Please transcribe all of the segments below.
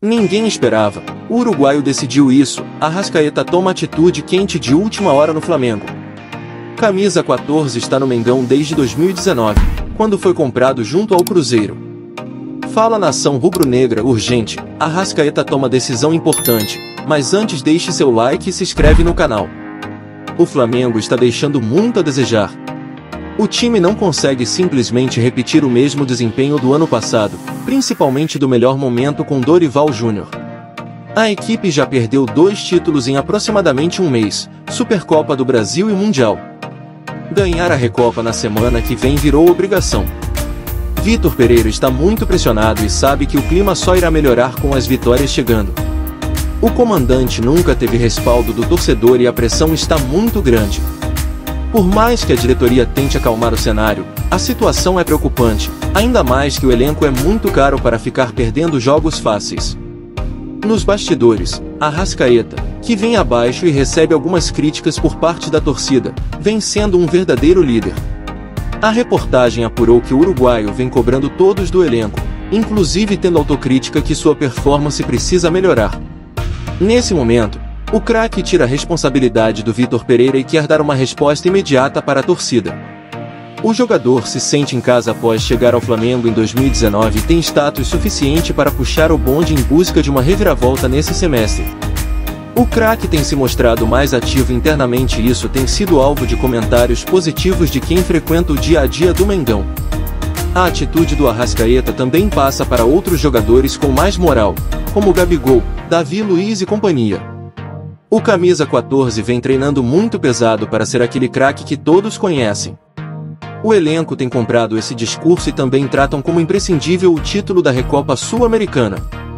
Ninguém esperava. O uruguaio decidiu isso. Arrascaeta toma atitude quente de última hora no Flamengo. Camisa 14 está no Mengão desde 2019, quando foi comprado junto ao Cruzeiro. Fala nação rubro-negra, urgente. Arrascaeta toma decisão importante, mas antes deixe seu like e se inscreve no canal. O Flamengo está deixando muito a desejar. O time não consegue simplesmente repetir o mesmo desempenho do ano passado, principalmente do melhor momento com Dorival Júnior. A equipe já perdeu 2 títulos em aproximadamente um mês, Supercopa do Brasil e Mundial. Ganhar a Recopa na semana que vem virou obrigação. Vitor Pereira está muito pressionado e sabe que o clima só irá melhorar com as vitórias chegando. O comandante nunca teve respaldo do torcedor e a pressão está muito grande. Por mais que a diretoria tente acalmar o cenário, a situação é preocupante, ainda mais que o elenco é muito caro para ficar perdendo jogos fáceis. Nos bastidores, Arrascaeta, que vem abaixo e recebe algumas críticas por parte da torcida, vem sendo um verdadeiro líder. A reportagem apurou que o uruguaio vem cobrando todos do elenco, inclusive tendo autocrítica que sua performance precisa melhorar. Nesse momento, o craque tira a responsabilidade do Vitor Pereira e quer dar uma resposta imediata para a torcida. O jogador se sente em casa após chegar ao Flamengo em 2019 e tem status suficiente para puxar o bonde em busca de uma reviravolta nesse semestre. O craque tem se mostrado mais ativo internamente e isso tem sido alvo de comentários positivos de quem frequenta o dia a dia do Mengão. A atitude do Arrascaeta também passa para outros jogadores com mais moral, como Gabigol, Davi Luiz e companhia. O camisa 14 vem treinando muito pesado para ser aquele craque que todos conhecem. O elenco tem comprado esse discurso e também tratam como imprescindível o título da Recopa Sul-Americana.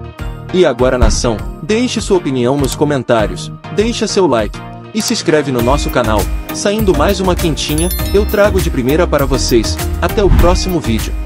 E agora, nação, deixe sua opinião nos comentários, deixa seu like e se inscreve no nosso canal. Saindo mais uma quentinha, eu trago de primeira para vocês. Até o próximo vídeo.